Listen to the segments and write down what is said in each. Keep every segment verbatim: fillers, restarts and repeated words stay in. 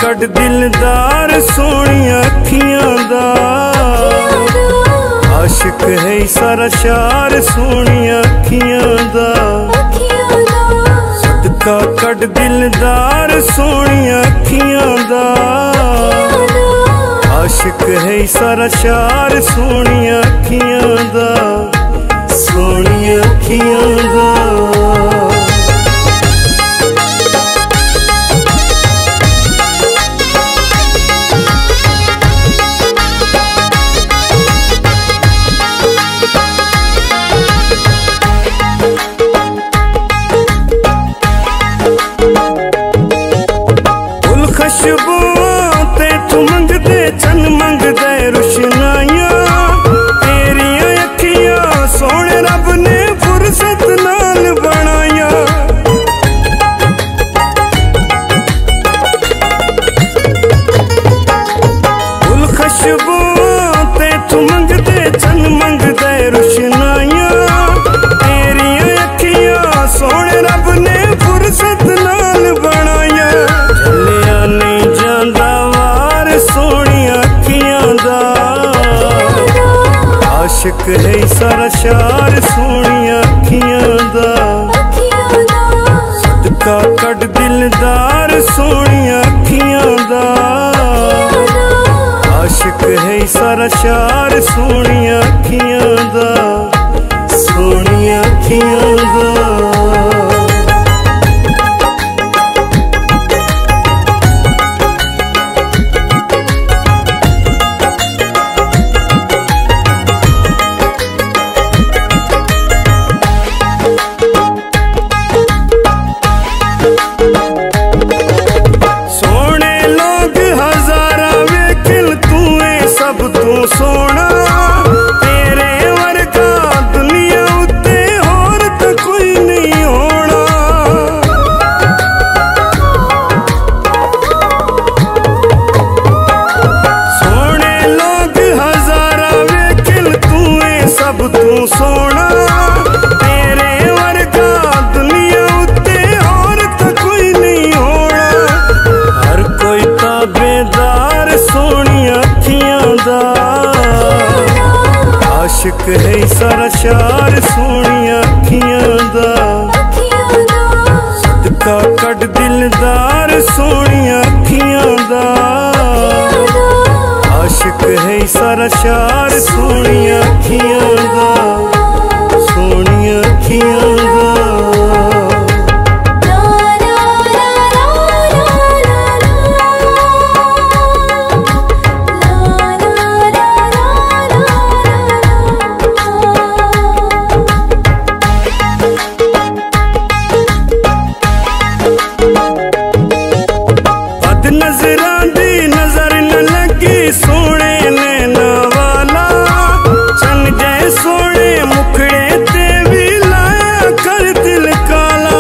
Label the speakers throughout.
Speaker 1: Cut दिलदार सोनिया अखियां दा, आशिक है सारा शार सोनिया अखियां दा। सदका कट दिलदार सोनिया अखियां दा, आशिक है सारा शार सोनिया अखियां दा, सोनिया अखियां दा। खुशबू ते तू मंगदे चन मंगदे रुशनाइया, तेरिया अखियां सोने रब ने फुर्सत नाल बनाया। फुल खुशबू ते तू मंगदे चन मंगदे रुशनाइया, तेरिया अखियां सोने रब ने फुर्सत नाल बनाया। नहीं जांदा वार सोनिया अखियां दा, आशिक है सारा शार सोनिया अखियां दा। सदका कट दिलदार सोनिया अखियां दा, आशिक है सारा शार सोनिया अखियां दा, सोनिया अखियां दा। तू सोना तेरे वर्गा दुनिया उत्ते होर तो कोई नहीं होना। सोने लोग हजारा वेखिल तू सब तू सोना, तेरे वर्गा दुनिया उत्ते होर तो कोई नहीं होना। हर कोई ताबेदार सोनिया अखियां दा, आशिक है सारा शार सोनिया अखियां दा। सदका कट दिलदार सोनिया अखियां दा, आशिक है सारा शार सोनिया अखियां दा, सोनिया अखियां दा। नजरां दी नजर न लगी सोने नैना वाला, चन जै सोने मुखड़े ते भी लाया कर दिल काला।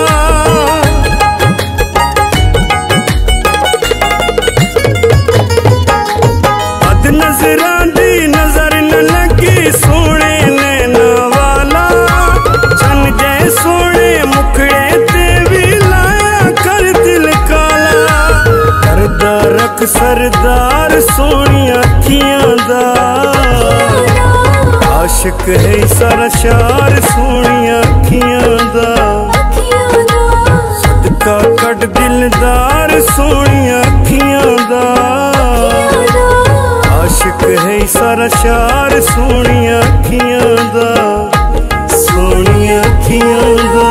Speaker 1: अद नजरां दी नजर न लगी सोने नैना वाला, चन जै सोने मुखड़े ते भी लाया कर दिल काला। रख सरदार सोनिया अखियां दा, आशिक है सारा शार सोनिया अखियां दा। सदका कट दिलदार सोनिया अखियां दा, आशिक है सारा शार सोनिया अखियां दा, सोनिया अखियां दा।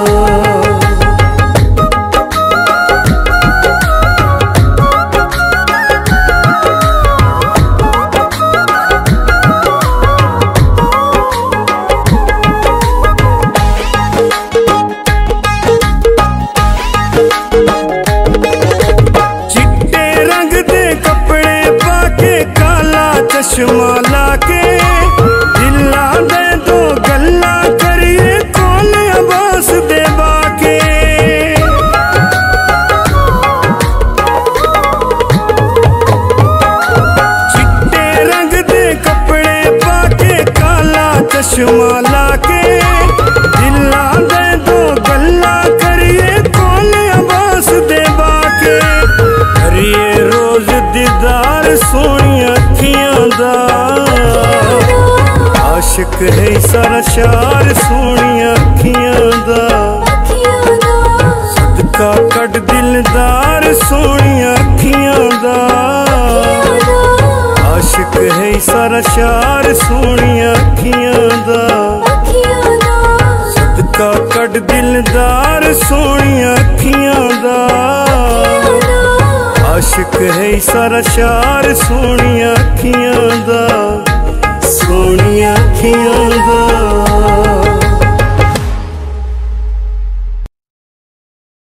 Speaker 1: चश्मा लाके दिला दे दो गल्ला करिए कौन अबास दे बाके। चिट्टे रंग दे कपड़े पाके काला चश्मा लाके दिला दे दो गल्ला करिए कौन अबास दे बाके। करिए आशिक है सारा शार सोनिया अखियां दा, सदका कट दिलदार सोनिया अखियां दा। आशिक है सारा शार सोनिया अखियां दा, सदका कट दिलदार सोनिया अखियां दा। आशिक है सारा शार सोनिया अखियां दा, सोनिया अखियां दा।